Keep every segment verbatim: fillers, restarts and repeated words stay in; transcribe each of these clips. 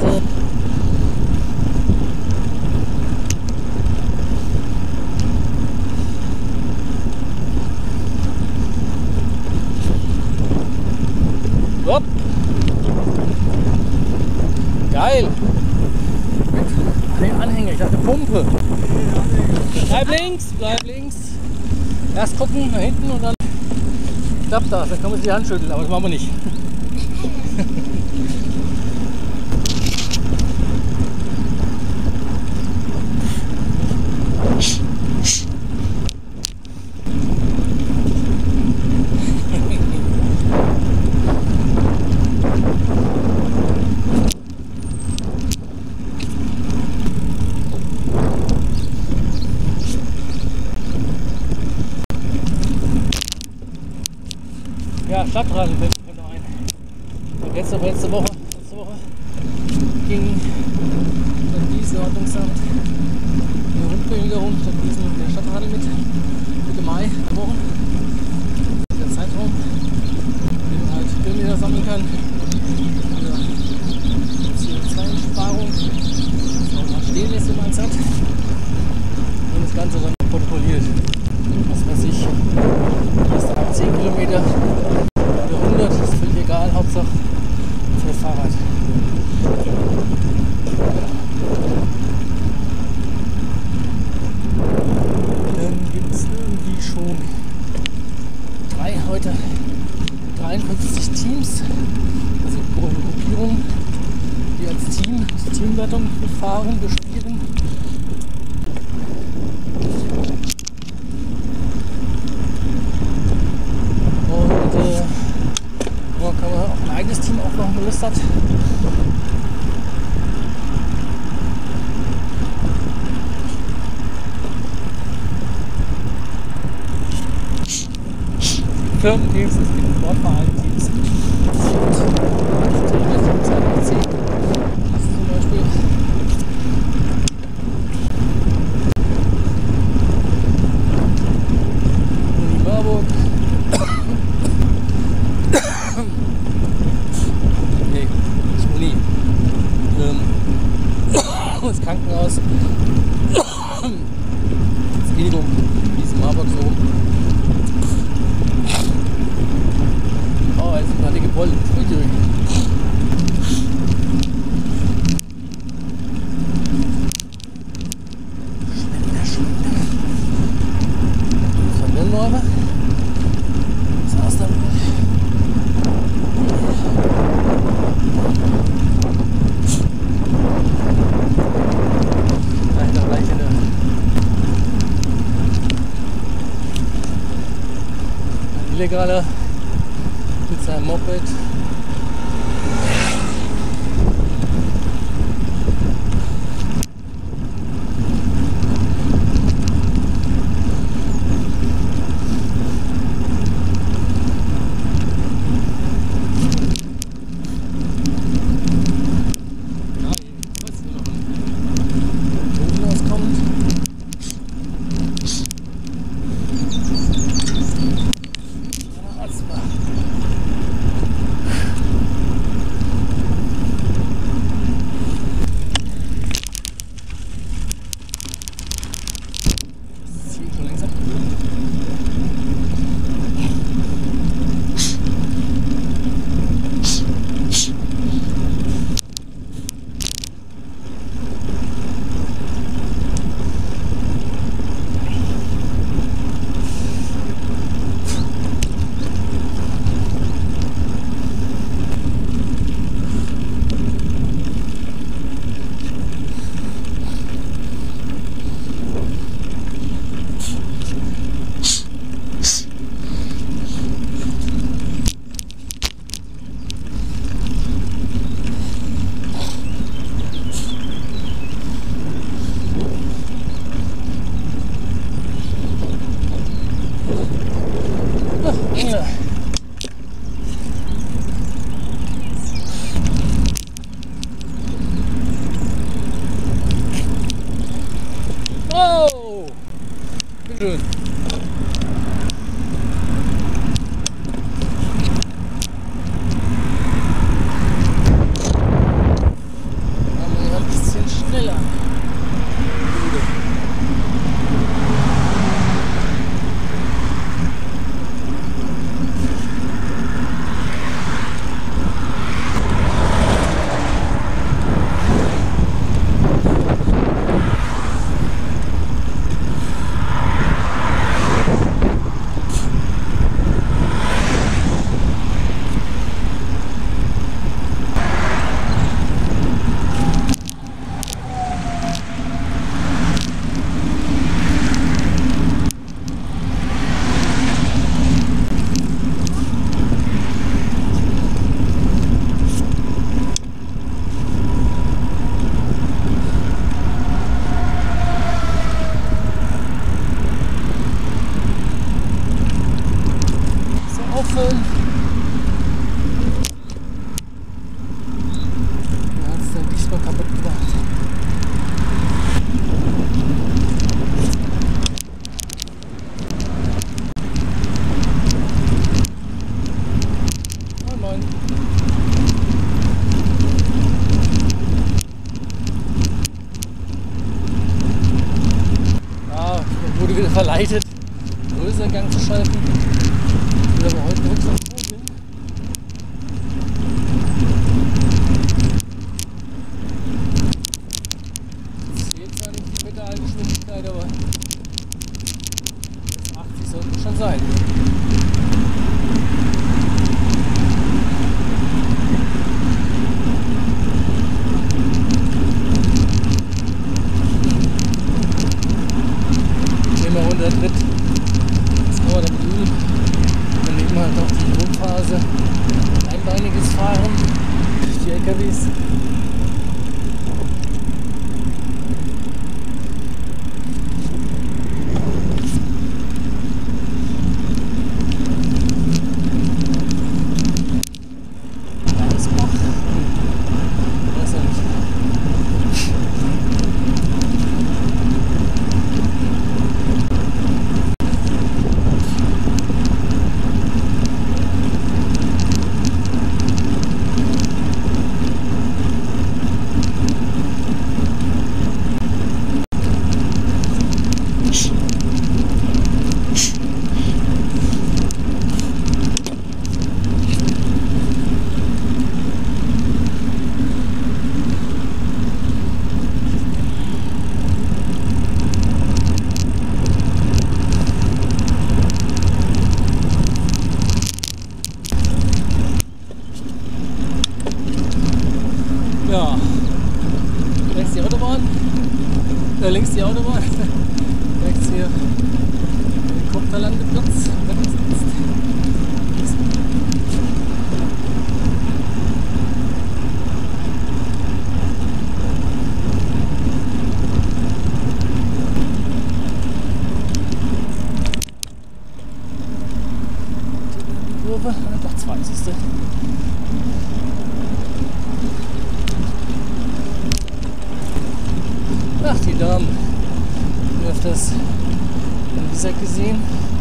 Seite. Hopp. Geil. Mit dem Anhänger, ich dachte Pumpe. Bleib links, bleib links. Erst gucken nach hinten und dann klappt das. Dann kann man sich die Hand schütteln, aber das machen wir nicht. Ja, Stadtradeln fällt mir noch ein. Und letzte, letzte Woche, letzte Woche ging das Gießen-Ordnungsamt der Rundkönige rum, statt Gießen der Stadtradel mit. Mitte Mai, der Woche. Der Zeitraum, in dem man halt Kilometer sammeln kann. C O zwei Einsparung, das man auch mal stehen lässt, wenn man es hat. Und das Ganze dann protokolliert. Was weiß ich, erste ab zehn Kilometer oder hundert, ist völlig egal, Hauptsache für das Fahrrad. Dann gibt es irgendwie schon drei heute, dreiundfünfzig Teams, also Gruppierungen, die als Team, die Teamwertung befahren, bespielen. Kann man auch ein eigenes Team auch noch eine Lust hat. Firmenteams, es gibt Sportverein-Teams. Das ist zum Beispiel Uni Marburg. Nee, nicht Uni. Ähm, das Krankenhaus. Das Klinikum, wie es in Marburg so. Oh, jetzt sind gerade Gebäude. Uiui. Schwender, Schwender. Von der Norbe. Das war's dann. Illegaler mit seinem Moped. Oh! Schön. kaputt gemacht. Moin moin. Ja, ich wurde wieder verleitet, größeren Gang zu schalten. Ich will aber heute nichts auf Probe. Geschwindigkeit, aber achtzig sollten schon sein. Nehmen wir runter Tritt. Das kann man damit üben. Dann nehmen wir halt noch die Grundphase. Einbeiniges Fahren. Die L K Ws. Ja, rechts die Autobahn, äh, links die Autobahn, rechts hier Helikopterlandeplatz. Die Kurve, doch zwei siehst du. Ach, die Damen. Ich habe öfters in dieser gesehen.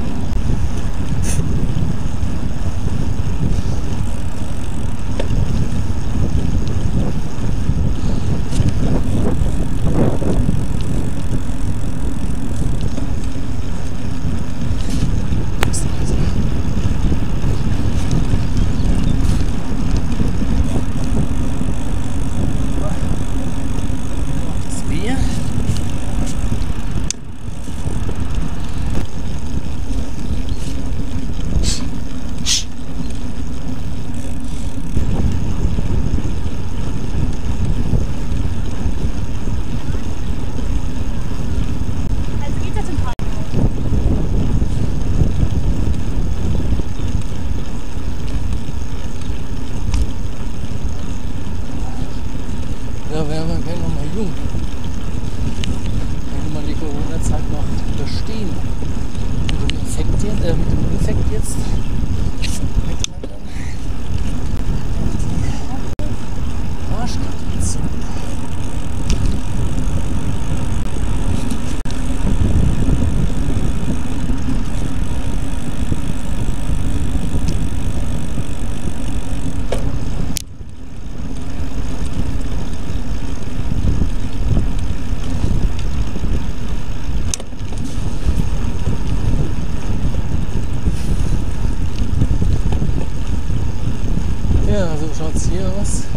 Da wären wir gerne noch mal jung. Wenn wir die Corona-Zeit noch überstehen. Mit dem Infekt jetzt, äh, mit dem Infekt jetzt. Hätte man dann die Arschkarte gezogen. Ja, so schaut es hier aus.